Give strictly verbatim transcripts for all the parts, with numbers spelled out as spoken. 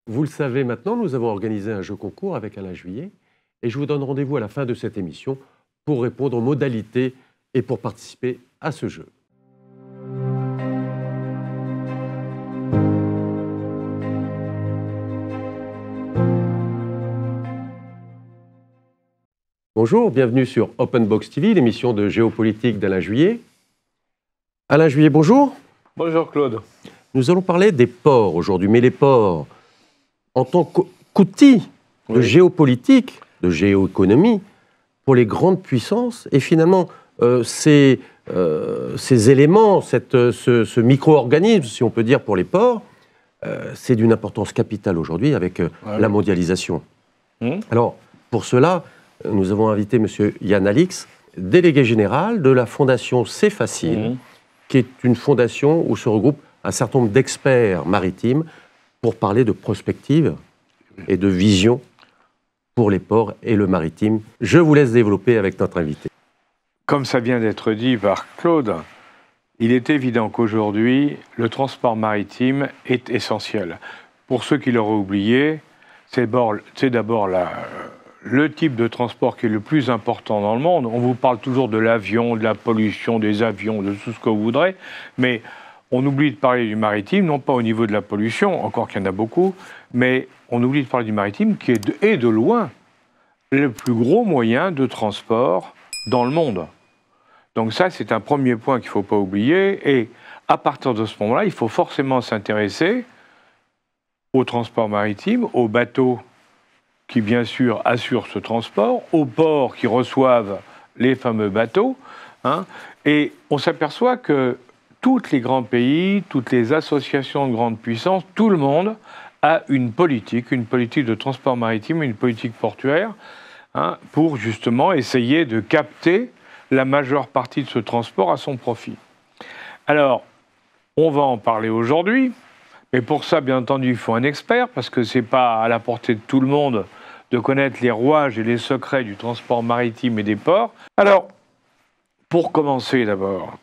Vous le savez maintenant, nous avons organisé un jeu concours avec Alain Juillet et je vous donne rendez-vous à la fin de cette émission pour répondre aux modalités et pour participer à ce jeu. Bonjour, bienvenue sur Open Box T V, l'émission de géopolitique d'Alain Juillet. Alain Juillet, bonjour. Bonjour Claude. Nous allons parler des ports aujourd'hui, mais les ports, en tant qu'outil de oui. géopolitique, de géoéconomie, pour les grandes puissances, et finalement, euh, ces, euh, ces éléments, cette, ce, ce micro-organisme, si on peut dire, pour les ports, euh, c'est d'une importance capitale aujourd'hui avec euh, ouais, la mondialisation. Mmh. Alors, pour cela, nous avons invité M. Yann Alix, délégué général de la fondation C'est Facile, mmh. qui est une fondation où se regroupent un certain nombre d'experts maritimes pour parler de prospective et de vision pour les ports et le maritime. Je vous laisse développer avec notre invité. Comme ça vient d'être dit par Claude, il est évident qu'aujourd'hui, le transport maritime est essentiel. Pour ceux qui l'auraient oublié, c'est d'abord la... le type de transport qui est le plus important dans le monde. On vous parle toujours de l'avion, de la pollution des avions, de tout ce que vous voudrez, mais on oublie de parler du maritime, non pas au niveau de la pollution, encore qu'il y en a beaucoup, mais on oublie de parler du maritime qui est de, est de loin le plus gros moyen de transport dans le monde. Donc ça, c'est un premier point qu'il ne faut pas oublier, et à partir de ce moment-là, il faut forcément s'intéresser au transport maritime, aux bateaux qui, bien sûr, assurent ce transport, aux ports qui reçoivent les fameux bateaux. Hein, et on s'aperçoit que tous les grands pays, toutes les associations de grandes puissances, tout le monde a une politique, une politique de transport maritime, une politique portuaire, hein, pour justement essayer de capter la majeure partie de ce transport à son profit. Alors, on va en parler aujourd'hui. Mais pour ça, bien entendu, il faut un expert, parce que ce n'est pas à la portée de tout le monde de connaître les rouages et les secrets du transport maritime et des ports. Alors, pour commencer d'abord,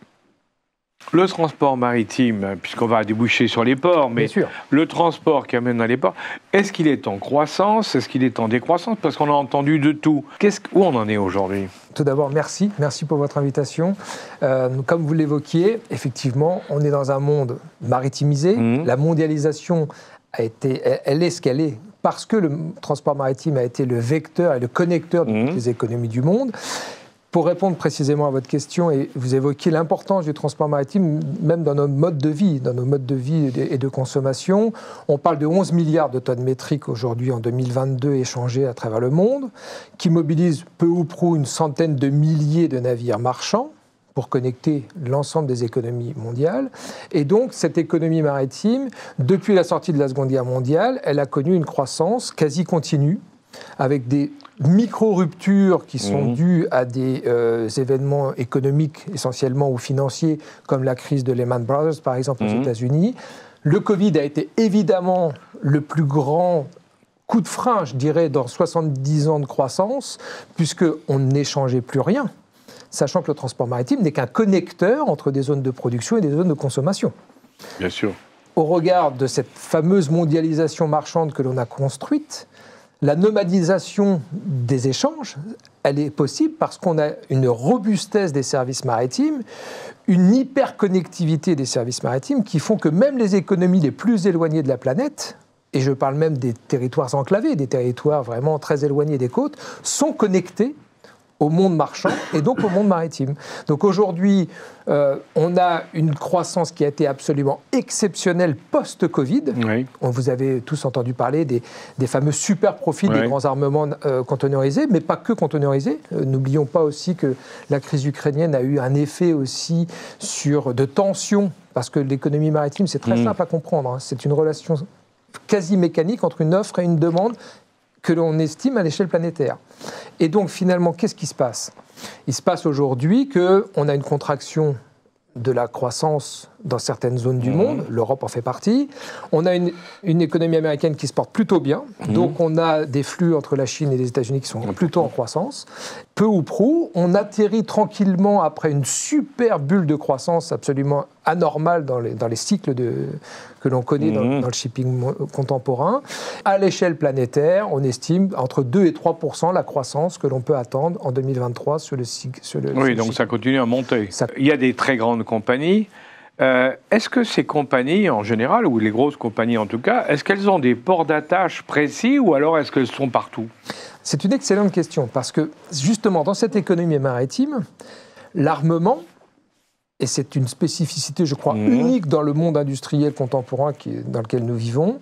le transport maritime, puisqu'on va déboucher sur les ports, mais le transport qui amène à les ports, est-ce qu'il est en croissance? Est-ce qu'il est en décroissance? Parce qu'on a entendu de tout. Qu'est-ce, où on en est aujourd'hui? Tout d'abord, merci. Merci pour votre invitation. Euh, comme vous l'évoquiez, effectivement, on est dans un monde maritimisé. Mmh. La mondialisation a été, elle est ce qu'elle est parce que le transport maritime a été le vecteur et le connecteur de mmh. toutes les économies du monde. Pour répondre précisément à votre question, et vous évoquiez l'importance du transport maritime, même dans nos modes de vie, dans nos modes de vie et de consommation. On parle de onze milliards de tonnes métriques aujourd'hui en deux mille vingt-deux échangées à travers le monde, qui mobilisent peu ou prou une centaine de milliers de navires marchands pour connecter l'ensemble des économies mondiales. Et donc, cette économie maritime, depuis la sortie de la Seconde Guerre mondiale, elle a connu une croissance quasi continue, avec des micro-ruptures qui sont mmh. dues à des euh, événements économiques essentiellement ou financiers, comme la crise de Lehman Brothers, par exemple, aux mmh. États-Unis. Le Covid a été évidemment le plus grand coup de frein, je dirais, dans soixante-dix ans de croissance, puisqu'on n'échangeait plus rien, sachant que le transport maritime n'est qu'un connecteur entre des zones de production et des zones de consommation. Bien sûr. Au regard de cette fameuse mondialisation marchande que l'on a construite, la nomadisation des échanges, elle est possible parce qu'on a une robustesse des services maritimes, une hyperconnectivité des services maritimes qui font que même les économies les plus éloignées de la planète, et je parle même des territoires enclavés, des territoires vraiment très éloignés des côtes, sont connectés au monde marchand et donc au monde maritime. Donc aujourd'hui, euh, on a une croissance qui a été absolument exceptionnelle post-Covid. Oui. On, vous avez tous entendu parler des, des fameux super profits oui. des grands armements euh, conteneurisés, mais pas que conteneurisés. Euh, n'oublions pas aussi que la crise ukrainienne a eu un effet aussi sur de tensions, parce que l'économie maritime, c'est très mmh. simple à comprendre. Hein. C'est une relation quasi mécanique entre une offre et une demande que l'on estime à l'échelle planétaire. Et donc, finalement, qu'est-ce qui se passe? Il se passe aujourd'hui qu'on a une contraction de la croissance dans certaines zones du mmh. monde, l'Europe en fait partie. On a une, une économie américaine qui se porte plutôt bien, mmh. donc on a des flux entre la Chine et les États-Unis qui sont plutôt en croissance. peu ou prou, on atterrit tranquillement après une super bulle de croissance absolument anormale dans les, dans les cycles de, que l'on connaît mmh. dans, dans le shipping contemporain. À l'échelle planétaire, on estime entre deux et trois pour cent la croissance que l'on peut attendre en deux mille vingt-trois sur le, sur le Oui, sur le donc shipping. Ça continue à monter. Ça... Il y a des très grandes compagnies. Euh, est-ce que ces compagnies, en général, ou les grosses compagnies en tout cas, est-ce qu'elles ont des ports d'attache précis ou alors est-ce qu'elles sont partout ? C'est une excellente question, parce que justement, dans cette économie maritime, l'armement, et c'est une spécificité, je crois, mmh. unique dans le monde industriel contemporain qui est, dans lequel nous vivons.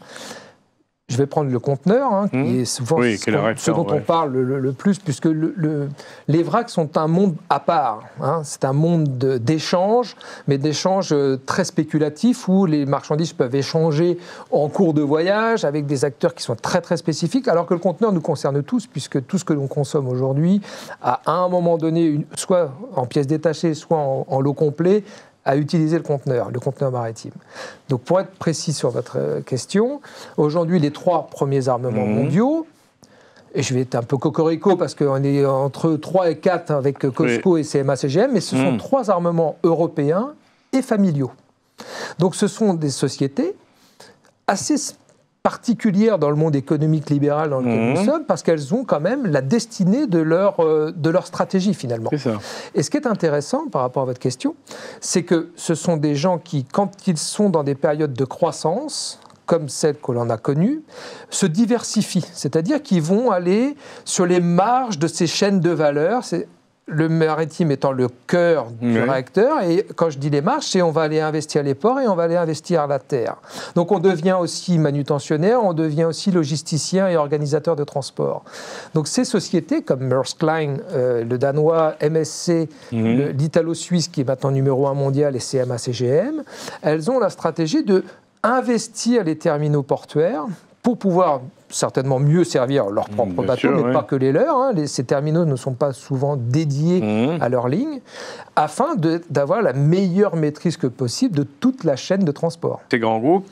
Je vais prendre le conteneur, hein, qui mmh. est souvent oui, ce, ce dont ouais. on parle le, le plus, puisque le, le, les vracs sont un monde à part. Hein. C'est un monde d'échange, mais d'échange très spéculatif, où les marchandises peuvent échanger en cours de voyage avec des acteurs qui sont très très spécifiques, alors que le conteneur nous concerne tous, puisque tout ce que l'on consomme aujourd'hui a à un moment donné, une, soit en pièces détachées, soit en, en lot complet, à utiliser le conteneur, le conteneur maritime. Donc pour être précis sur votre question, aujourd'hui les trois premiers armements mmh. mondiaux, et je vais être un peu cocorico parce qu'on est entre trois et quatre avec Cosco oui. et C M A C G M, mais ce mmh. sont trois armements européens et familiaux. Donc ce sont des sociétés assez particulières dans le monde économique libéral dans lequel mmh. nous sommes, parce qu'elles ont quand même la destinée de leur, euh, de leur stratégie, finalement. C'est ça. Et ce qui est intéressant, par rapport à votre question, c'est que ce sont des gens qui, quand ils sont dans des périodes de croissance, comme celle que l'on a connue, se diversifient. C'est-à-dire qu'ils vont aller sur les marges de ces chaînes de valeur, c'est le maritime étant le cœur du oui. réacteur, et quand je dis les marges, c'est on va aller investir les ports et on va aller investir la terre. Donc on devient aussi manutentionnaire, on devient aussi logisticien et organisateur de transport. Donc ces sociétés comme Maersk Line, euh, le danois M S C, mmh. le, l'italo-suisse qui est maintenant numéro un mondial et C M A C G M, elles ont la stratégie de investir les terminaux portuaires pour pouvoir certainement mieux servir leurs propres mmh, bateaux, sûr, mais oui. pas que les leurs. Hein. Les, ces terminaux ne sont pas souvent dédiés mmh. à leur ligne, afin de, d'avoir la meilleure maîtrise que possible de toute la chaîne de transport. Ces grands groupes,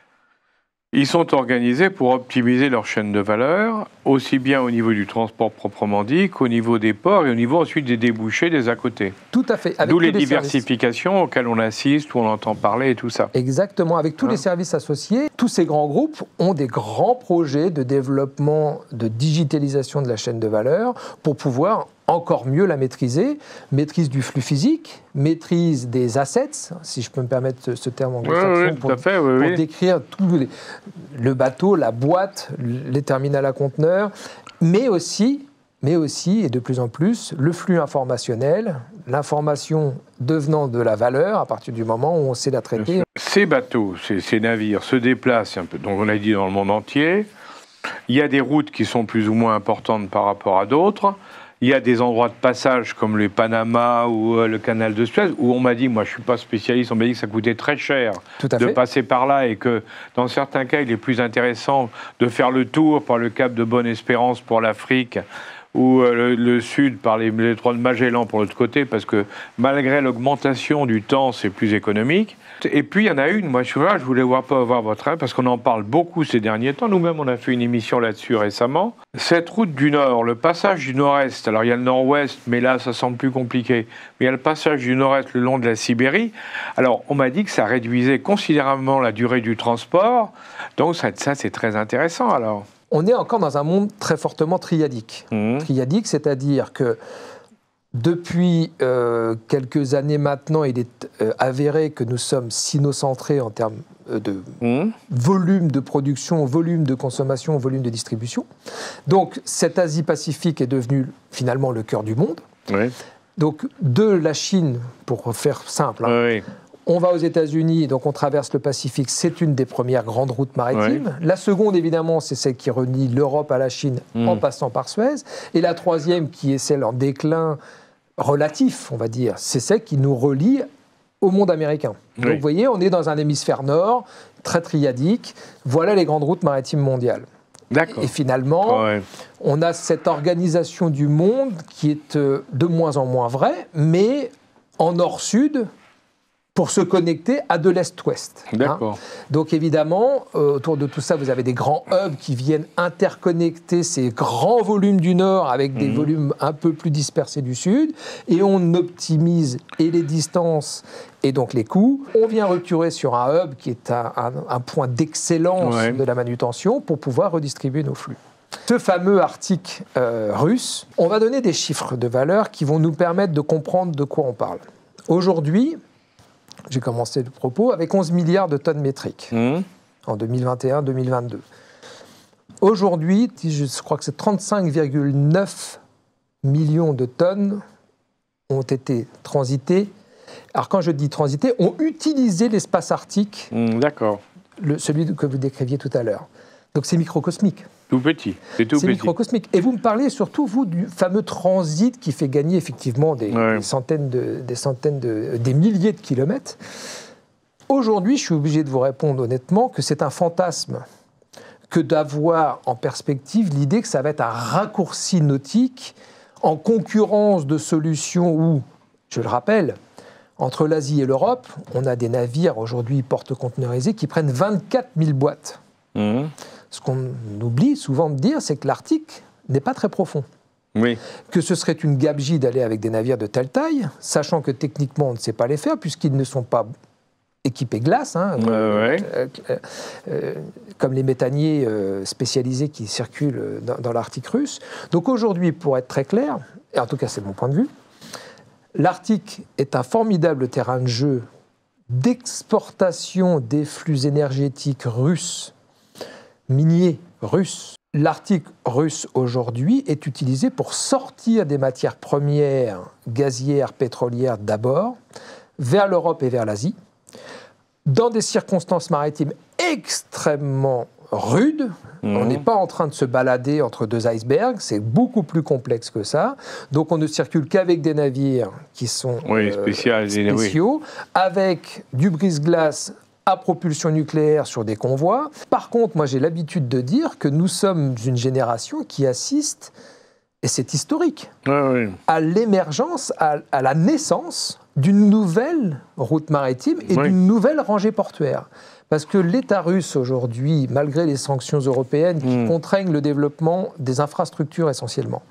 ils sont organisés pour optimiser leur chaîne de valeur, aussi bien au niveau du transport proprement dit qu'au niveau des ports et au niveau ensuite des débouchés des à côté. Tout à fait. D'où les, les diversifications services. Auxquelles on assiste, où on entend parler et tout ça. Exactement. Avec tous hein? les services associés, tous ces grands groupes ont des grands projets de développement, de digitalisation de la chaîne de valeur pour pouvoir encore mieux la maîtriser, maîtrise du flux physique, maîtrise des assets, si je peux me permettre ce, ce terme anglo-saxon, oui, oui, pour, fait, oui, pour oui. décrire tout les, le bateau, la boîte, les terminals à conteneurs, mais aussi, mais aussi, et de plus en plus, le flux informationnel, l'information devenant de la valeur à partir du moment où on sait la traiter. Ces bateaux, ces, ces navires se déplacent un peu, donc on a dit dans le monde entier, il y a des routes qui sont plus ou moins importantes par rapport à d'autres. Il y a des endroits de passage comme les Panama ou euh, le canal de Suez où on m'a dit, moi je ne suis pas spécialiste, on m'a dit que ça coûtait très cher de fait. passer par là et que dans certains cas il est plus intéressant de faire le tour par le cap de Bonne-Espérance pour l'Afrique ou euh, le, le sud par les détroits de Magellan pour l'autre côté parce que malgré l'augmentation du temps c'est plus économique. Et puis il y en a une, moi je, là, je voulais voir, pas avoir votre avis parce qu'on en parle beaucoup ces derniers temps, nous-mêmes on a fait une émission là-dessus récemment. Cette route du Nord, le passage du Nord-Est, alors il y a le Nord-Ouest mais là ça semble plus compliqué, mais il y a le passage du Nord-Est le long de la Sibérie, alors on m'a dit que ça réduisait considérablement la durée du transport, donc ça, ça c'est très intéressant alors. On est encore dans un monde très fortement triadique. Mmh. Triadique, c'est-à-dire que depuis euh, quelques années maintenant, il est euh, avéré que nous sommes sinocentrés en termes euh, de mmh. volume de production, volume de consommation, volume de distribution. Donc, cette Asie-Pacifique est devenue finalement le cœur du monde. Oui. Donc, de la Chine, pour faire simple, hein, oui. on va aux États-Unis, donc on traverse le Pacifique, c'est une des premières grandes routes maritimes. Oui. La seconde, évidemment, c'est celle qui relie l'Europe à la Chine mmh. en passant par Suez. Et la troisième, qui est celle en déclin relatif, on va dire, c'est celle qui nous relie au monde américain. Oui. Donc vous voyez, on est dans un hémisphère nord, très triadique. Voilà les grandes routes maritimes mondiales. D'accord. Et finalement, ouais. on a cette organisation du monde qui est de moins en moins vraie, mais en nord-sud, pour se connecter à de l'Est-Ouest. D'accord. Hein. Donc évidemment, euh, autour de tout ça, vous avez des grands hubs qui viennent interconnecter ces grands volumes du Nord avec des mmh. volumes un peu plus dispersés du Sud, et on optimise et les distances et donc les coûts. On vient rupturer sur un hub qui est un, un, un point d'excellence ouais. de la manutention pour pouvoir redistribuer nos flux. Ce fameux Arctique euh, russe, on va donner des chiffres de valeur qui vont nous permettre de comprendre de quoi on parle. Aujourd'hui, j'ai commencé le propos avec onze milliards de tonnes métriques mmh. en deux mille vingt et un deux mille vingt-deux. Aujourd'hui, je crois que c'est trente-cinq virgule neuf millions de tonnes ont été transitées. Alors quand je dis transitées, ont utilisé l'espace arctique, mmh, d'accord. Le, celui que vous décriviez tout à l'heure. Donc c'est microcosmique. Tout petit, c'est tout c'est petit. microcosmique. Et vous me parlez surtout, vous, du fameux transit qui fait gagner effectivement des, ouais. des centaines, de, des, centaines de, des milliers de kilomètres. Aujourd'hui, je suis obligé de vous répondre honnêtement que c'est un fantasme que d'avoir en perspective l'idée que ça va être un raccourci nautique en concurrence de solutions où, je le rappelle, entre l'Asie et l'Europe, on a des navires aujourd'hui porte-conteneurisés qui prennent vingt-quatre mille boîtes. Mmh. Ce qu'on oublie souvent de dire, c'est que l'Arctique n'est pas très profond. Oui. Que ce serait une gabegie d'aller avec des navires de telle taille, sachant que techniquement on ne sait pas les faire, puisqu'ils ne sont pas équipés glace, hein, ouais, euh, ouais. Euh, euh, comme les méthaniers euh, spécialisés qui circulent dans, dans l'Arctique russe. Donc aujourd'hui, pour être très clair, et en tout cas c'est mon point de vue, l'Arctique est un formidable terrain de jeu d'exportation des flux énergétiques russes, miniers russes. L'Arctique russe aujourd'hui est utilisé pour sortir des matières premières gazières, pétrolières d'abord, vers l'Europe et vers l'Asie, dans des circonstances maritimes extrêmement rudes. Mmh. On n'est pas en train de se balader entre deux icebergs, c'est beaucoup plus complexe que ça. Donc on ne circule qu'avec des navires qui sont oui, spécial, euh, spéciaux, oui. avec du brise-glace à propulsion nucléaire sur des convois. Par contre, moi j'ai l'habitude de dire que nous sommes une génération qui assiste, et c'est historique, oui, oui. à l'émergence, à, à la naissance d'une nouvelle route maritime et oui. d'une nouvelle rangée portuaire. Parce que l'État russe aujourd'hui, malgré les sanctions européennes qui mmh. contraignent le développement des infrastructures essentiellement,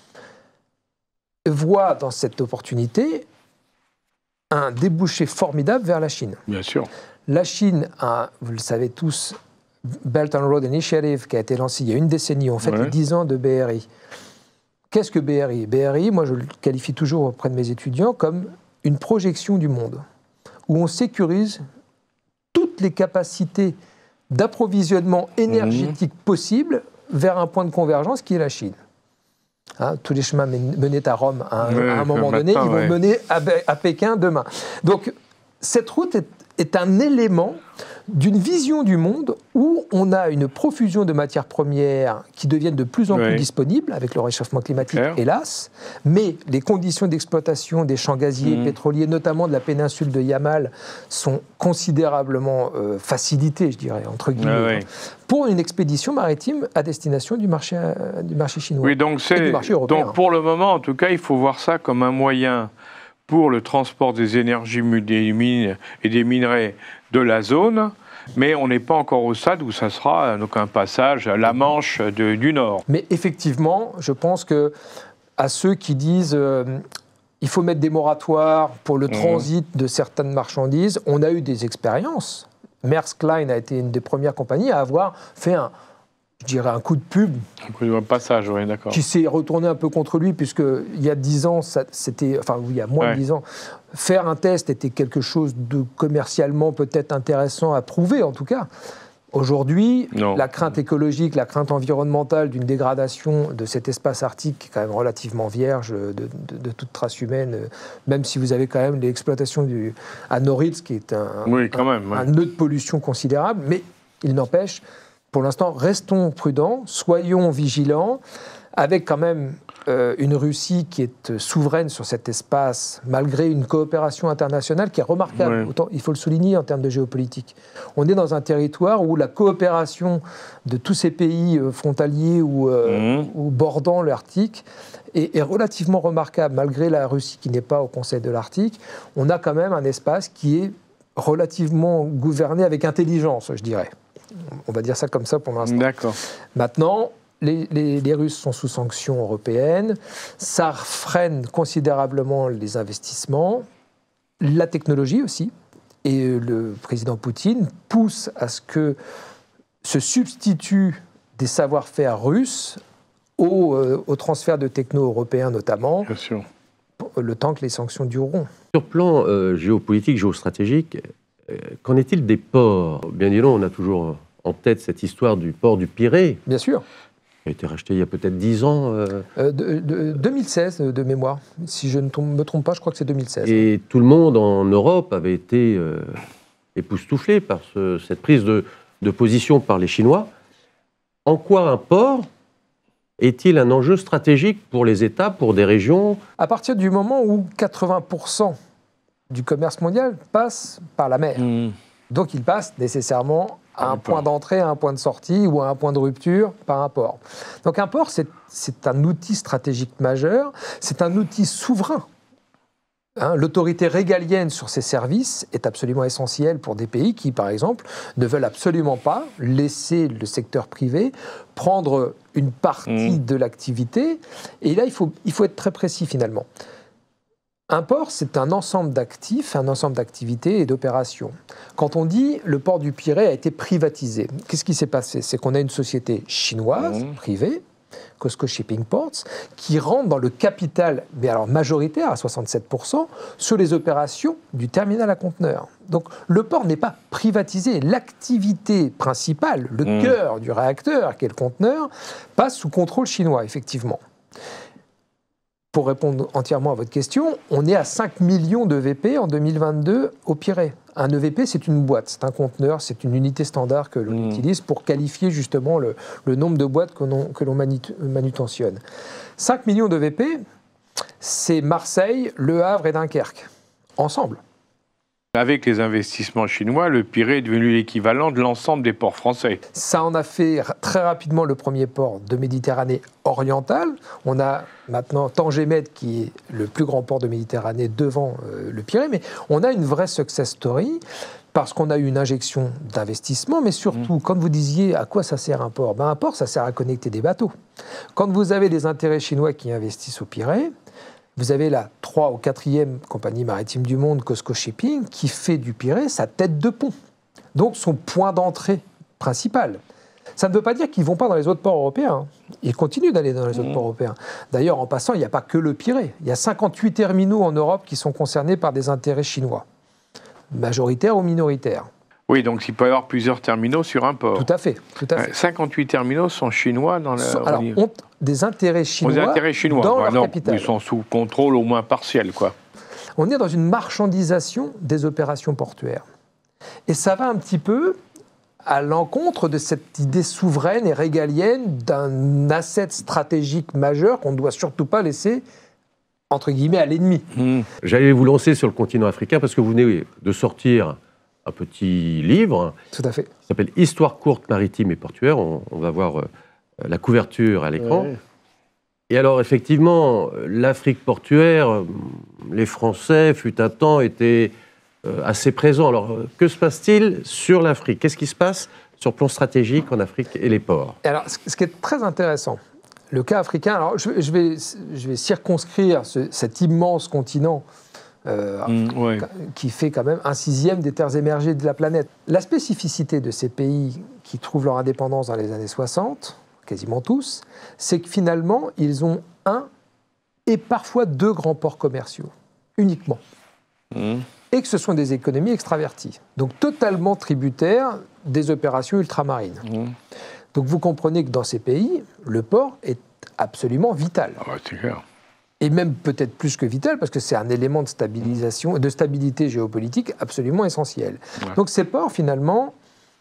voit dans cette opportunité un débouché formidable vers la Chine. Bien sûr. La Chine a, vous le savez tous, Belt and Road Initiative qui a été lancé il y a une décennie, en fait ouais. dix ans de B R I. Qu'est-ce que B R I ? B R I, moi je le qualifie toujours auprès de mes étudiants comme une projection du monde, où on sécurise toutes les capacités d'approvisionnement énergétique mmh. possibles vers un point de convergence qui est la Chine. Hein, tous les chemins menaient à Rome à un, ouais, à un moment donné, ils vont ouais. mener à, à Pékin demain. Donc cette route est, est un élément d'une vision du monde où on a une profusion de matières premières qui deviennent de plus en oui. plus disponibles avec le réchauffement climatique, Claire. hélas, mais les conditions d'exploitation des champs gaziers, mmh. pétroliers, notamment de la péninsule de Yamal, sont considérablement euh, facilitées, je dirais, entre guillemets, ah, oui. pour une expédition maritime à destination du marché, euh, du marché chinois oui, donc c'est, et du marché européen. Donc pour le moment, en tout cas, il faut voir ça comme un moyen pour le transport des énergies des mines et des minerais de la zone, mais on n'est pas encore au stade où ça sera donc un passage à la Manche de, du Nord. Mais effectivement, je pense que à ceux qui disent euh, il faut mettre des moratoires pour le transit mmh. de certaines marchandises, on a eu des expériences. Maersk Line a été une des premières compagnies à avoir fait un je dirais un coup de pub. Un coup de passage, oui, d'accord. Qui s'est retourné un peu contre lui, puisqu'il y a dix ans, ça, c'était, enfin, il y a moins ouais. de dix ans, faire un test était quelque chose de commercialement peut-être intéressant à prouver, en tout cas. Aujourd'hui, non. la crainte écologique, la crainte environnementale d'une dégradation de cet espace arctique, qui est quand même relativement vierge de, de, de toute trace humaine, même si vous avez quand même l'exploitation du, à Noritz, qui est un, oui, quand même, un, ouais. un nœud de pollution considérable, mais il n'empêche... Pour l'instant, restons prudents, soyons vigilants, avec quand même euh, une Russie qui est souveraine sur cet espace, malgré une coopération internationale qui est remarquable, ouais. autant, il faut le souligner en termes de géopolitique. On est dans un territoire où la coopération de tous ces pays euh, frontaliers ou, euh, mmh. ou bordant l'Arctique est, est relativement remarquable, malgré la Russie qui n'est pas au Conseil de l'Arctique. On a quand même un espace qui est relativement gouverné avec intelligence, je dirais. On va dire ça comme ça pour l'instant. D'accord. Maintenant, les, les, les Russes sont sous sanctions européennes, ça freine considérablement les investissements, la technologie aussi, et le président Poutine pousse à ce que se substituent des savoir-faire russes au, euh, au transfert de techno européens notamment, Bien sûr. Le temps que les sanctions dureront. Sur le plan euh, géopolitique, géostratégique, euh, qu'en est-il des ports? Bien évidemment, on a toujours en tête cette histoire du port du Pirée. Bien sûr. Qui a été racheté il y a peut-être dix ans. Euh... Euh, de, de, deux mille seize, de mémoire. Si je ne me trompe pas, je crois que c'est deux mille seize. Et tout le monde en Europe avait été euh, époustouflé par ce, cette prise de, de position par les Chinois. En quoi un port est-il un enjeu stratégique pour les États, pour des régions? À partir du moment où quatre-vingts pour cent du commerce mondial passe par la mer. Mmh. Donc il passe nécessairement à un point d'entrée, à un point de sortie ou à un point de rupture par un port. Donc un port, c'est, c'est un outil stratégique majeur, c'est un outil souverain. Hein, l'autorité régalienne sur ces services est absolument essentielle pour des pays qui, par exemple, ne veulent absolument pas laisser le secteur privé prendre une partie mmh. de l'activité. Et là, il faut, il faut être très précis finalement. Un port, c'est un ensemble d'actifs, un ensemble d'activités et d'opérations. Quand on dit le port du Pirée a été privatisé, qu'est-ce qui s'est passé? C'est qu'on a une société chinoise, mmh. privée, COSCO Shipping Ports, qui rentre dans le capital, mais alors majoritaire à soixante-sept pour cent, sur les opérations du terminal à conteneurs. Donc le port n'est pas privatisé. L'activité principale, le mmh. cœur du réacteur, qui est le conteneur, passe sous contrôle chinois, effectivement. Pour répondre entièrement à votre question, on est à cinq millions de V P en deux mille vingt-deux au Pirée. Un E V P, c'est une boîte, c'est un conteneur, c'est une unité standard que l'on mmh. utilise pour qualifier justement le, le nombre de boîtes que l'on, que l'on manutentionne. cinq millions de V P, c'est Marseille, Le Havre et Dunkerque, ensemble. Avec les investissements chinois, le Pirée est devenu l'équivalent de l'ensemble des ports français. Ça en a fait très rapidement le premier port de Méditerranée orientale. On a maintenant Tanger-Med qui est le plus grand port de Méditerranée devant euh, le Pirée, mais on a une vraie success story parce qu'on a eu une injection d'investissement, mais surtout, mmh. quand vous disiez à quoi ça sert un port, ben, un port, ça sert à connecter des bateaux. Quand vous avez des intérêts chinois qui investissent au Pirée, vous avez la trois ou quatrième compagnie maritime du monde, COSCO Shipping, qui fait du Pirée sa tête de pont. Donc son point d'entrée principal. Ça ne veut pas dire qu'ils ne vont pas dans les autres ports européens. Ils continuent d'aller dans les autres mmh. ports européens. D'ailleurs, en passant, il n'y a pas que le Pirée. Il y a cinquante-huit terminaux en Europe qui sont concernés par des intérêts chinois, majoritaires ou minoritaires. Oui, donc il peut y avoir plusieurs terminaux sur un port. Tout à fait. Tout à fait. cinquante-huit terminaux sont chinois dans le... Alors, ont des intérêts chinois, des intérêts chinois dans bah, leur non, capitale. Ils sont sous contrôle au moins partiel, quoi. On est dans une marchandisation des opérations portuaires. Et ça va un petit peu à l'encontre de cette idée souveraine et régalienne d'un asset stratégique majeur qu'on ne doit surtout pas laisser, entre guillemets, à l'ennemi. Mmh. J'allais vous lancer sur le continent africain parce que vous venez de sortir un petit livre. Tout à fait. Qui s'appelle « Histoire courte maritime et portuaire ». On, on va voir euh, la couverture à l'écran. Ouais. Et alors, effectivement, l'Afrique portuaire, les Français, fut un temps, étaient euh, assez présents. Alors, que se passe-t-il sur l'Afrique? Qu'est-ce qui se passe sur le plan stratégique en Afrique et les ports? Alors, ce qui est très intéressant, le cas africain, alors je, je, vais, je vais circonscrire ce, cet immense continent euh, mmh, ouais. qui fait quand même un sixième des terres émergées de la planète. La spécificité de ces pays qui trouvent leur indépendance dans les années soixante, quasiment tous, c'est que finalement, ils ont un et parfois deux grands ports commerciaux, uniquement. Mmh. Et que ce sont des économies extraverties, donc totalement tributaires des opérations ultramarines. Mmh. Donc vous comprenez que dans ces pays, le port est absolument vital. Ah ouais, c'est clair. Et même peut-être plus que vital, parce que c'est un élément de stabilisation, de stabilité géopolitique absolument essentiel. Ouais. Donc ces ports, finalement,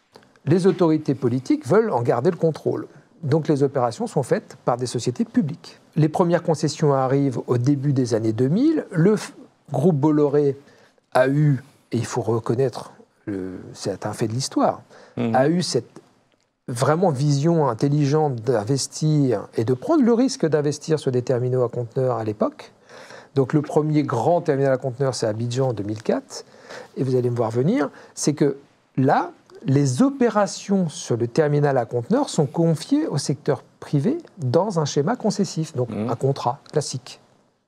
les autorités politiques veulent en garder le contrôle. Donc les opérations sont faites par des sociétés publiques. Les premières concessions arrivent au début des années deux mille. Le f- groupe Bolloré a eu, et il faut reconnaître, le, c'est un fait de l'histoire, mmh. a eu cette vraiment vision intelligente d'investir et de prendre le risque d'investir sur des terminaux à conteneurs à l'époque. Donc le premier grand terminal à conteneurs, c'est Abidjan en deux mille quatre. et vous allez me voir venir, c'est que là, les opérations sur le terminal à conteneurs sont confiées au secteur privé dans un schéma concessif, donc mmh. un contrat classique. D'accord ?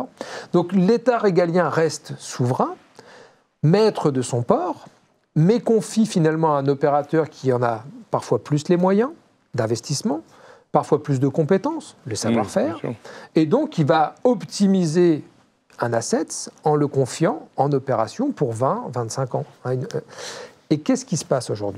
Donc l'État régalien reste souverain, maître de son port, mais confie finalement à un opérateur qui en a parfois plus les moyens d'investissement, parfois plus de compétences, le savoir-faire, mmh, et donc il va optimiser un asset en le confiant en opération pour vingt à vingt-cinq ans. Et qu'est-ce qui se passe aujourd'hui ?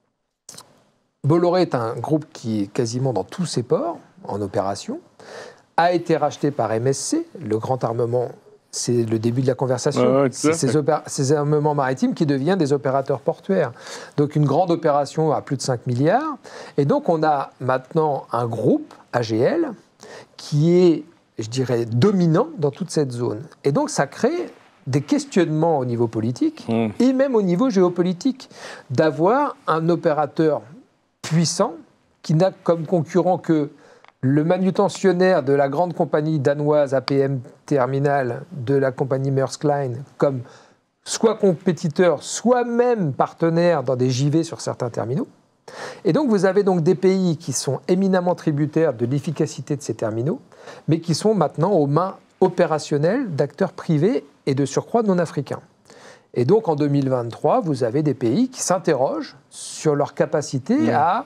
Bolloré est un groupe qui est quasiment dans tous ses ports en opération, a été racheté par M S C, le grand armement, c'est le début de la conversation, ouais, ouais, c'est ces, opéra- ces armements maritimes qui deviennent des opérateurs portuaires. Donc une grande opération à plus de cinq milliards, et donc on a maintenant un groupe, A G L, qui est, je dirais, dominant dans toute cette zone. Et donc ça crée des questionnements au niveau politique mmh. et même au niveau géopolitique, d'avoir un opérateur puissant qui n'a comme concurrent que le manutentionnaire de la grande compagnie danoise A P M Terminal, de la compagnie Maersk Line, comme soit compétiteur, soit même partenaire dans des J V sur certains terminaux. Et donc vous avez donc des pays qui sont éminemment tributaires de l'efficacité de ces terminaux, mais qui sont maintenant aux mains opérationnelles d'acteurs privés et de surcroît non africains. Et donc en deux mille vingt-trois, vous avez des pays qui s'interrogent sur leur capacité mmh. à...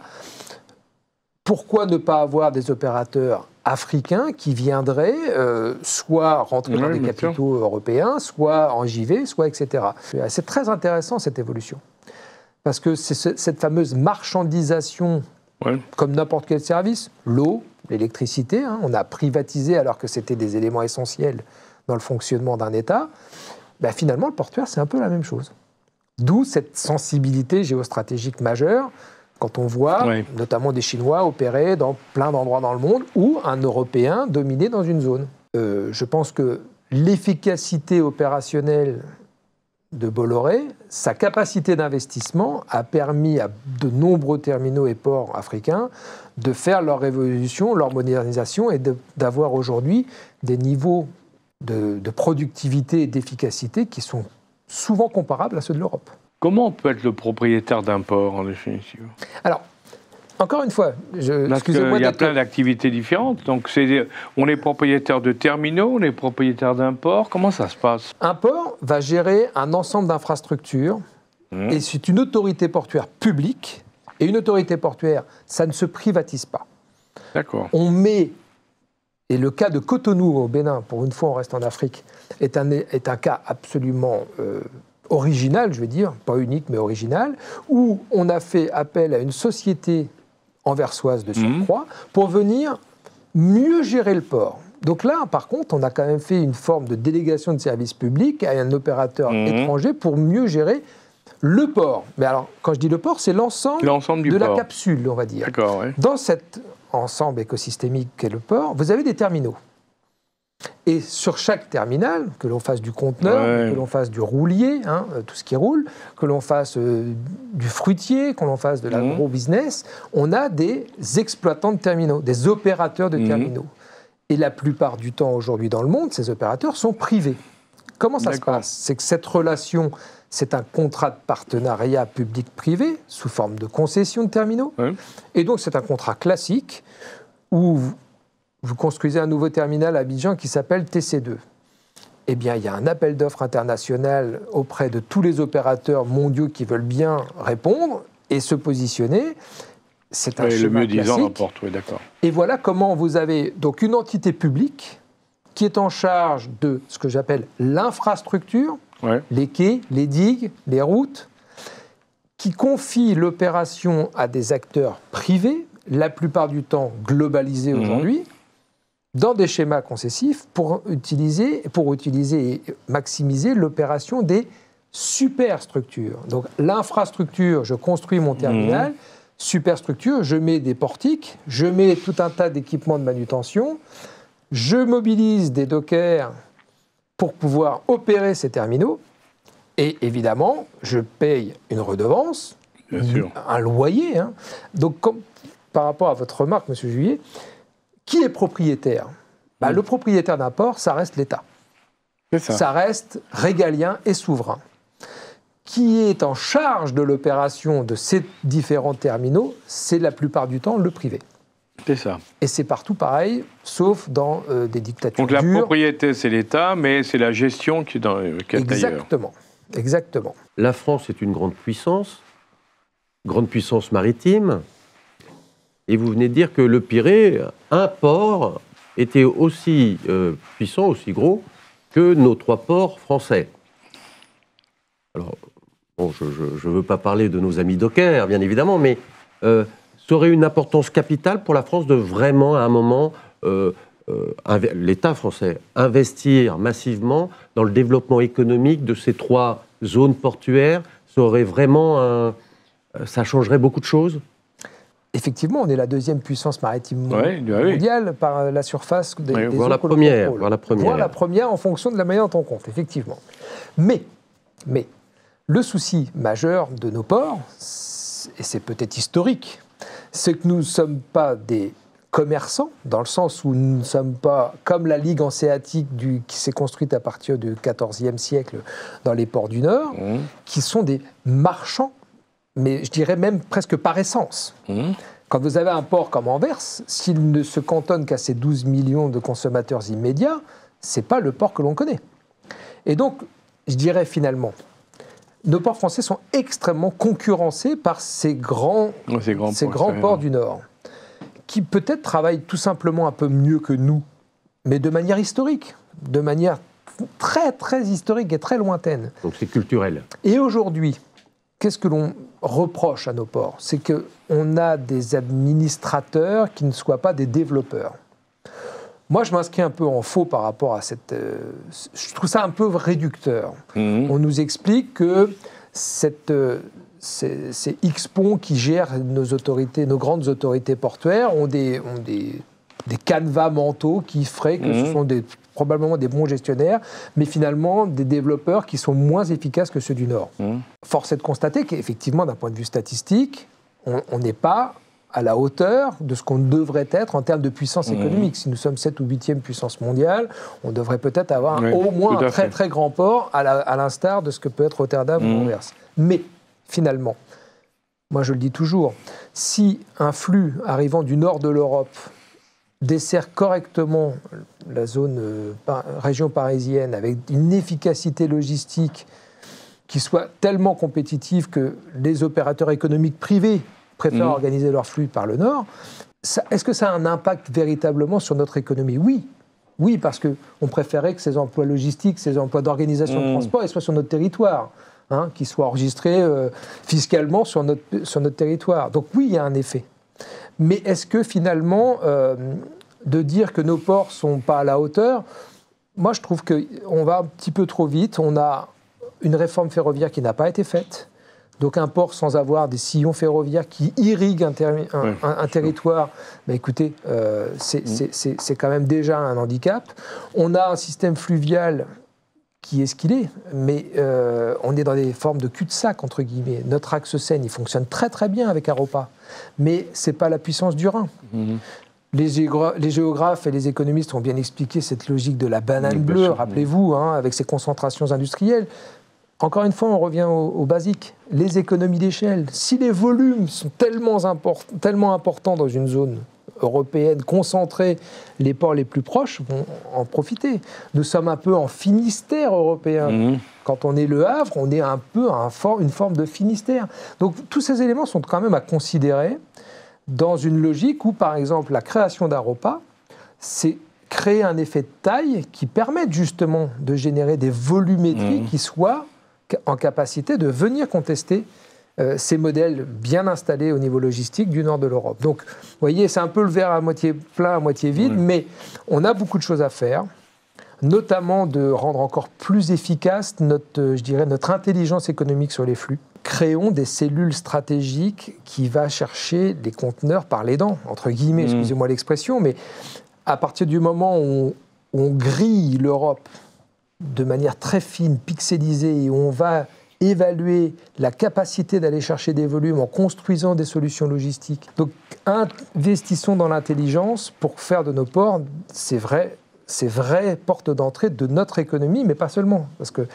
Pourquoi ne pas avoir des opérateurs africains qui viendraient euh, soit rentrer oui, dans des capitaux sûr. européens, soit en J V, soit et cetera. C'est très intéressant cette évolution. Parce que c'est ce, cette fameuse marchandisation, oui. comme n'importe quel service, l'eau, l'électricité, hein, on a privatisé alors que c'était des éléments essentiels dans le fonctionnement d'un État. Ben, finalement, le portuaire, c'est un peu la même chose. D'où cette sensibilité géostratégique majeure quand on voit oui. notamment des Chinois opérer dans plein d'endroits dans le monde ou un Européen dominer dans une zone. Euh, je pense que l'efficacité opérationnelle de Bolloré, sa capacité d'investissement a permis à de nombreux terminaux et ports africains de faire leur révolution, leur modernisation et de, d'avoir aujourd'hui des niveaux de, de productivité et d'efficacité qui sont souvent comparables à ceux de l'Europe. Comment on peut être le propriétaire d'un port, en définitive ? Alors, encore une fois, je, Parce excusez-moi qu'il y a d'être... plein d'activités différentes. Donc, c'est, on est propriétaire de terminaux, on est propriétaire d'un port. Comment ça se passe ? Un port va gérer un ensemble d'infrastructures mmh. et c'est une autorité portuaire publique. Et une autorité portuaire, ça ne se privatise pas. D'accord. On met... Et le cas de Cotonou au Bénin, pour une fois on reste en Afrique, est un, est un cas absolument... Euh, original, je veux dire, pas unique, mais original, où on a fait appel à une société anversoise de surcroît mmh. pour venir mieux gérer le port. Donc là, par contre, on a quand même fait une forme de délégation de service public à un opérateur mmh. étranger pour mieux gérer le port. Mais alors, quand je dis le port, c'est l'ensemble, l'ensemble du de port. La capsule, on va dire. D'accord, ouais. Dans cet ensemble écosystémique qu'est le port, vous avez des terminaux. Et sur chaque terminal, que l'on fasse du conteneur, ouais. que l'on fasse du roulier, hein, tout ce qui roule, que l'on fasse euh, du fruitier, que l'on fasse de l'agro-business, on a des exploitants de terminaux, des opérateurs de mmh. terminaux. Et la plupart du temps aujourd'hui dans le monde, ces opérateurs sont privés. Comment ça D'accord. se passe ? C'est que cette relation, c'est un contrat de partenariat public-privé sous forme de concession de terminaux. Ouais. Et donc c'est un contrat classique où... vous construisez un nouveau terminal à Abidjan qui s'appelle T C deux. Eh bien, il y a un appel d'offres international auprès de tous les opérateurs mondiaux qui veulent bien répondre et se positionner. C'est un oui, schéma le mieux classique. disant l'emporte, oui, d'accord. Et voilà comment vous avez donc une entité publique qui est en charge de ce que j'appelle l'infrastructure, ouais. les quais, les digues, les routes, qui confie l'opération à des acteurs privés, la plupart du temps globalisés mmh. aujourd'hui, dans des schémas concessifs pour utiliser, pour utiliser et maximiser l'opération des superstructures. Donc l'infrastructure, je construis mon terminal, mmh. superstructure, je mets des portiques, je mets tout un tas d'équipements de manutention, je mobilise des dockers pour pouvoir opérer ces terminaux, et évidemment, je paye une redevance, Bien sûr. un loyer. Hein. Donc comme, par rapport à votre remarque, M. Juillet, qui est propriétaire ? bah, mmh. Le propriétaire d'un port, ça reste l'État. C'est ça. Ça reste régalien et souverain. qui est en charge de l'opération de ces différents terminaux, c'est la plupart du temps le privé. C'est ça. Et c'est partout pareil, sauf dans euh, des dictatures Donc la dures. propriété, c'est l'État, mais c'est la gestion qui est dans le cas d'ailleurs. Exactement. Exactement. La France est une grande puissance, grande puissance maritime, et vous venez de dire que le Pirée, un port, était aussi euh, puissant, aussi gros que nos trois ports français. Alors, bon, je ne veux pas parler de nos amis dockers, bien évidemment, mais euh, ça aurait une importance capitale pour la France de vraiment, à un moment, euh, euh, l'État français, investir massivement dans le développement économique de ces trois zones portuaires. Ça aurait vraiment un, ça changerait beaucoup de choses. Effectivement, on est la deuxième puissance maritime ouais, mondiale oui. par la surface des, oui, des voir eaux la que l'on première, contrôle. voir la première. Voir la première en fonction de la manière dont on compte, effectivement. Mais, mais le souci majeur de nos ports, et c'est peut-être historique, c'est que nous ne sommes pas des commerçants, dans le sens où nous ne sommes pas comme la Ligue hanséatique du, qui s'est construite à partir du quatorzième siècle dans les ports du Nord, mmh. qui sont des marchands, mais je dirais même presque par essence. Mmh. Quand vous avez un port comme Anvers, s'il ne se cantonne qu'à ses douze millions de consommateurs immédiats, ce n'est pas le port que l'on connaît. Et donc, je dirais finalement, nos ports français sont extrêmement concurrencés par ces grands, oh, ces grands, ces ports, grands ports du Nord, qui peut-être travaillent tout simplement un peu mieux que nous, mais de manière historique, de manière très, très historique et très lointaine. Donc c'est culturel. Et aujourd'hui, qu'est-ce que l'on reproche à nos ports? C'est qu'on a des administrateurs qui ne soient pas des développeurs. Moi, je m'inscris un peu en faux par rapport à cette... Euh, je trouve ça un peu réducteur. Mmh. On nous explique que cette, euh, ces, ces X-ponts qui gèrent nos autorités, nos grandes autorités portuaires ont des, ont des, des canevas mentaux qui feraient que mmh. ce sont des, probablement des bons gestionnaires, mais finalement des développeurs qui sont moins efficaces que ceux du Nord. Mmh. Force est de constater qu'effectivement, d'un point de vue statistique, on n'est pas à la hauteur de ce qu'on devrait être en termes de puissance mmh. économique. Si nous sommes sept ou huitième puissance mondiale, on devrait peut-être avoir oui, au moins un très fait. très grand port, à, la, à l'instar de ce que peut être Rotterdam mmh. ou Anvers. Mais finalement, moi je le dis toujours, si un flux arrivant du nord de l'Europe dessert correctement la zone euh, par, région parisienne avec une efficacité logistique qui soit tellement compétitive que les opérateurs économiques privés préfèrent mmh. organiser leur flux par le nord, ça, est-ce que ça a un impact véritablement sur notre économie? Oui. Oui, parce qu'on préférait que ces emplois logistiques, ces emplois d'organisation mmh. de transport, ils soient sur notre territoire, hein, qu'ils soient enregistrés euh, fiscalement sur notre, sur notre territoire. Donc oui, il y a un effet. Mais est-ce que finalement, euh, de dire que nos ports ne sont pas à la hauteur, moi je trouve qu'on va un petit peu trop vite. On a une réforme ferroviaire qui n'a pas été faite. Donc un port sans avoir des sillons ferroviaires qui irriguent un, terri- un, oui, un, un territoire, bah écoutez, euh, c'est, mmh. c'est, c'est, c'est quand même déjà un handicap. On a un système fluvial qui est ce qu'il est, mais euh, on est dans des formes de cul-de-sac, entre guillemets. Notre axe Seine, il fonctionne très très bien avec Aropa, mais ce n'est pas la puissance du Rhin. Mmh. Les, géogra- les géographes et les économistes ont bien expliqué cette logique de la banane mmh, bleue, sûr, rappelez-vous, hein, avec ses concentrations industrielles. Encore une fois, on revient au, au basique, les économies d'échelle. Si les volumes sont tellement, import, tellement importants dans une zone européenne concentrée, les ports les plus proches vont en profiter. Nous sommes un peu en Finistère européen. Mmh. Quand on est Le Havre, on est un peu un for- une forme de Finistère. Donc tous ces éléments sont quand même à considérer dans une logique où, par exemple, la création d'Aropa, c'est créer un effet de taille qui permette justement de générer des volumétries mmh. qui soient en capacité de venir contester euh, ces modèles bien installés au niveau logistique du nord de l'Europe. Donc, vous voyez, c'est un peu le verre à moitié plein, à moitié vide, oui. mais on a beaucoup de choses à faire, notamment de rendre encore plus efficace notre, je dirais, notre intelligence économique sur les flux. Créons des cellules stratégiques qui vont chercher les conteneurs par les dents, entre guillemets, mmh. excusez-moi l'expression, mais à partir du moment où on, où on grille l'Europe de manière très fine, pixelisée, et où on va évaluer la capacité d'aller chercher des volumes en construisant des solutions logistiques. Donc, investissons dans l'intelligence pour faire de nos ports ces vraies, ces vraies portes d'entrée de notre économie, mais pas seulement. Parce que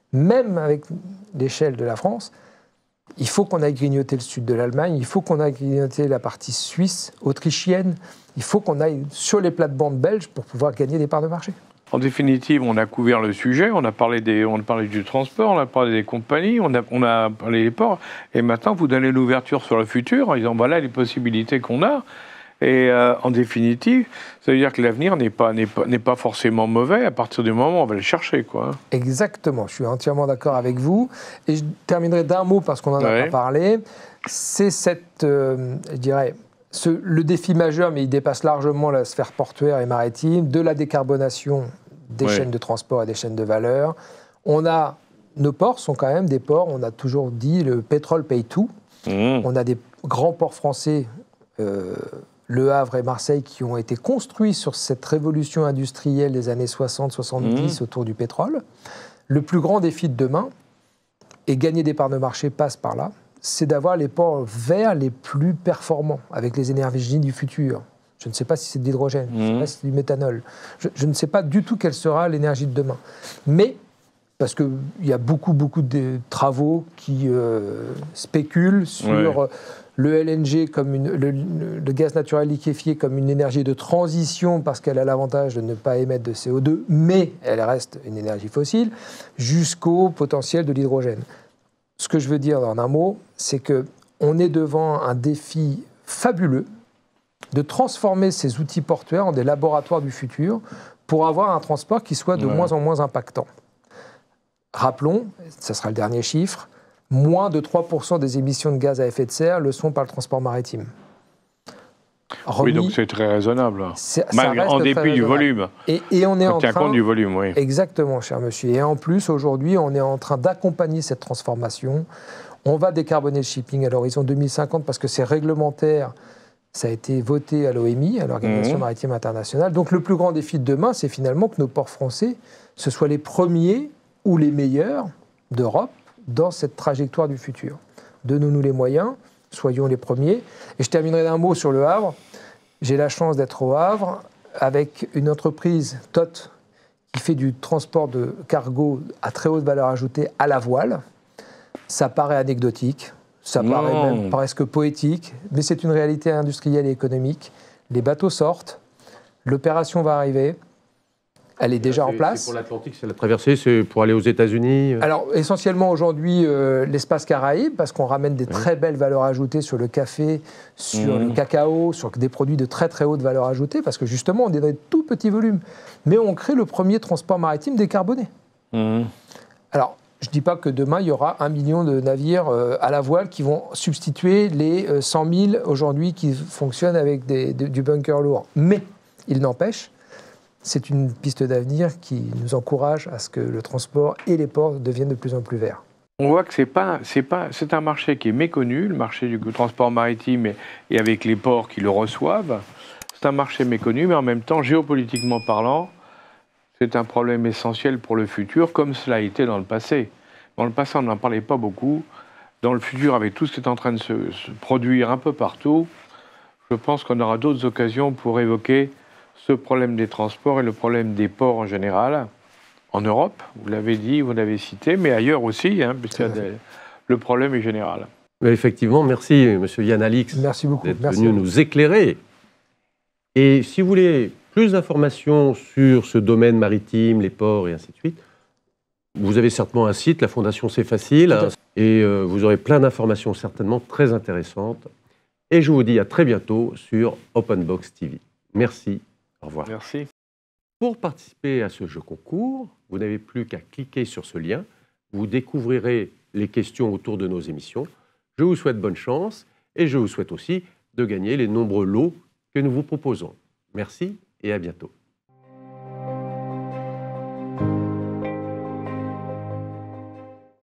même avec l'échelle de la France, il faut qu'on aille grignoter le sud de l'Allemagne, il faut qu'on aille grignoter la partie suisse, autrichienne, il faut qu'on aille sur les plates-bandes belges pour pouvoir gagner des parts de marché. En définitive, on a couvert le sujet, on a parlé, des, on a parlé du transport, on a parlé des compagnies, on a, on a parlé des ports, et maintenant vous donnez l'ouverture sur le futur en disant voilà les possibilités qu'on a. Et euh, en définitive, ça veut dire que l'avenir n'est pas, n'est pas, n'est pas forcément mauvais à partir du moment où on va le chercher, quoi. Exactement, je suis entièrement d'accord avec vous. Et je terminerai d'un mot parce qu'on en a Ouais. pas parlé. C'est cette, euh, je dirais, ce, le défi majeur, mais il dépasse largement la sphère portuaire et maritime, de la décarbonation des Ouais. chaînes de transport et des chaînes de valeur. On a, nos ports sont quand même des ports, on a toujours dit le pétrole paye tout. Mmh. On a des grands ports français, euh, Le Havre et Marseille, qui ont été construits sur cette révolution industrielle des années soixante soixante-dix Mmh. autour du pétrole. Le plus grand défi de demain, et gagner des parts de marché passe par là, c'est d'avoir les ports verts les plus performants, avec les énergies du futur. Je ne sais pas si c'est de l'hydrogène, je ne sais pas si c'est du méthanol. Je, je ne sais pas du tout quelle sera l'énergie de demain. Mais, parce qu'il y a beaucoup, beaucoup de travaux qui euh, spéculent sur Ouais. euh, le L N G, comme une, le, le gaz naturel liquéfié, comme une énergie de transition, parce qu'elle a l'avantage de ne pas émettre de C O deux, mais elle reste une énergie fossile, jusqu'au potentiel de l'hydrogène. Ce que je veux dire en un mot, c'est qu'on est devant un défi fabuleux de transformer ces outils portuaires en des laboratoires du futur pour avoir un transport qui soit de Ouais. moins en moins impactant. Rappelons, ce sera le dernier chiffre, moins de trois pour cent des émissions de gaz à effet de serre le sont par le transport maritime. Oui, Remis, donc c'est très raisonnable. c'est- ça Malgré, reste en très dépit du raisonnable. volume. Et, et on est On en tient train... compte du volume, oui. Exactement, cher monsieur. Et en plus, aujourd'hui, on est en train d'accompagner cette transformation. On va décarboner le shipping à l'horizon deux mille cinquante parce que c'est réglementaire. Ça a été voté à l'O M I, à l'Organisation Mmh. maritime internationale. Donc le plus grand défi de demain, c'est finalement que nos ports français, ce soient les premiers ou les meilleurs d'Europe dans cette trajectoire du futur. Donnons-nous les moyens, soyons les premiers. Et je terminerai d'un mot sur le Havre. J'ai la chance d'être au Havre avec une entreprise, T O T, qui fait du transport de cargo à très haute valeur ajoutée à la voile. Ça paraît anecdotique, ça Non. paraît même presque poétique, mais c'est une réalité industrielle et économique. Les bateaux sortent, l'opération va arriver, elle est déjà en C'est- place. C'est pour l'Atlantique, c'est la traversée, c'est pour aller aux États-Unis. Alors, essentiellement aujourd'hui, euh, l'espace Caraïbe, parce qu'on ramène des Oui. très belles valeurs ajoutées sur le café, sur Mmh. le cacao, sur des produits de très très haute valeur ajoutée, parce que justement, on est dans des tout petits volumes. Mais on crée le premier transport maritime décarboné. Mmh. Alors, je ne dis pas que demain, il y aura un million de navires euh, à la voile qui vont substituer les euh, cent mille aujourd'hui qui fonctionnent avec des- de- du bunker lourd. Mais, il n'empêche, c'est une piste d'avenir qui nous encourage à ce que le transport et les ports deviennent de plus en plus verts. On voit que c'est pas, c'est pas, c'est un marché qui est méconnu, le marché du transport maritime et, et avec les ports qui le reçoivent. C'est un marché méconnu, mais en même temps, géopolitiquement parlant, c'est un problème essentiel pour le futur, comme cela a été dans le passé. Dans le passé, on n'en parlait pas beaucoup. Dans le futur, avec tout ce qui est en train de se, se produire un peu partout, je pense qu'on aura d'autres occasions pour évoquer ce problème des transports et le problème des ports en général. En Europe, vous l'avez dit, vous l'avez cité, mais ailleurs aussi, hein, puisque des- le problème est général. Mais effectivement, merci, monsieur Yann Alix, Merci beaucoup. d'être Merci venu à vous. nous éclairer. Et si vous voulez plus d'informations sur ce domaine maritime, les ports et ainsi de suite, vous avez certainement un site, la Fondation C'est Facile, Tout à hein, et euh, vous aurez plein d'informations certainement très intéressantes. Et je vous dis à très bientôt sur Openbox T V. Merci, au revoir. Merci. Pour participer à ce jeu concours, vous n'avez plus qu'à cliquer sur ce lien. Vous découvrirez les questions autour de nos émissions. Je vous souhaite bonne chance et je vous souhaite aussi de gagner les nombreux lots que nous vous proposons. Merci et à bientôt.